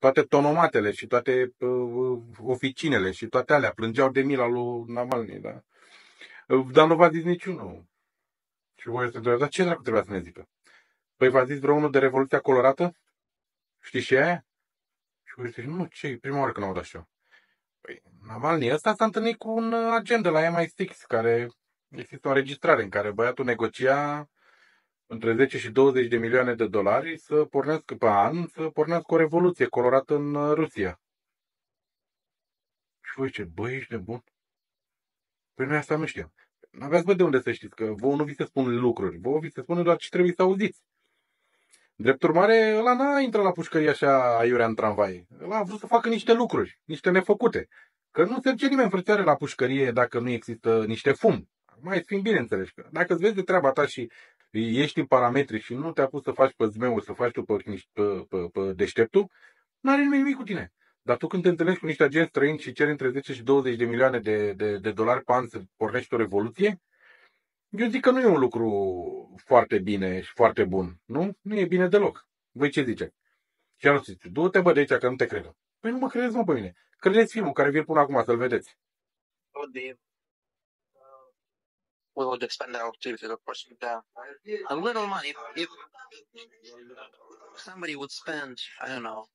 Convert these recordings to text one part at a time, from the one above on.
toate tonomatele și toate oficinele și toate alea plângeau de mila lui Navalny, da? Dar nu v-a zis niciunul. Și voi să dar ce dracu trebuia să ne zică? Păi v-a zis vreunul de Revoluția Colorată? Știi și aia? Și voi zice, nu, ce, e prima oară când aud așa. Păi, Navalny ăsta s-a întâlnit cu un agent de la MI6, care există o înregistrare în care băiatul negocia între 10 și 20 de milioane de dolari să pornească pe an, să pornească o revoluție colorată în Rusia. Și voi zice, băi, ești nebun? Păi noi asta nu știam. N-aveați bă de unde să știți, că vouă nu vi se spun lucruri, vouă vi se spune doar ce trebuie să auziți. Drept urmare, ăla n-a intrat la pușcărie așa aiurea în tramvai. Ăla a vrut să facă niște lucruri, niște nefăcute. Că nu se duce nimeni frățioare la pușcărie dacă nu există niște fum. Mai fiind bine înțelegi că dacă îți vezi de treaba ta și ești în parametri și nu te-a pus să faci pe zmeu, să faci tu pe deșteptul, n-are nimic cu tine. Dar tu când te întâlnești cu niște agenți străini și ceri între 10 și 20 de milioane de dolari pe an să pornești o revoluție, eu zic că nu e un lucru foarte bine și foarte bun. Nu? Nu e bine deloc. Voi ce ziceți? Și anul zice, du-te bă de aici că nu te cred. Păi nu mă credeți mă pe mine. Credeți filmul care vi-l pun acum să-l vedeți. We would expand our activities, of course, with a little money. If somebody would spend, I don't know,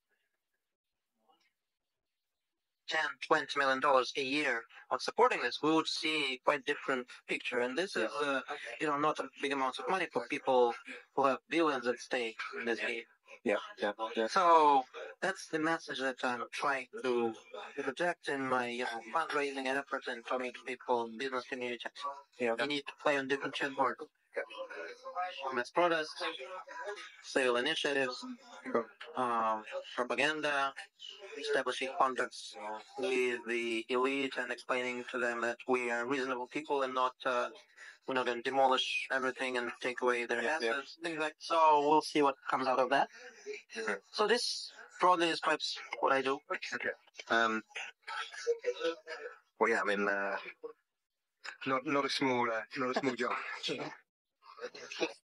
10, $20 million a year on supporting this, we would see quite different picture. And this is, not a big amount of money for people who have billions at stake in this game. Yeah. So that's the message that I'm trying to project in my fundraising efforts and talking to people in business community. Yeah. You need to play on different chessboards. Mass products, sale initiatives, propaganda, establishing contacts with the elite and explaining to them that we are reasonable people and not we're not going to demolish everything and take away their assets, things like. So we'll see what comes out of that. So this broadly describes what I do. Okay. Well, yeah, I mean, not a small job.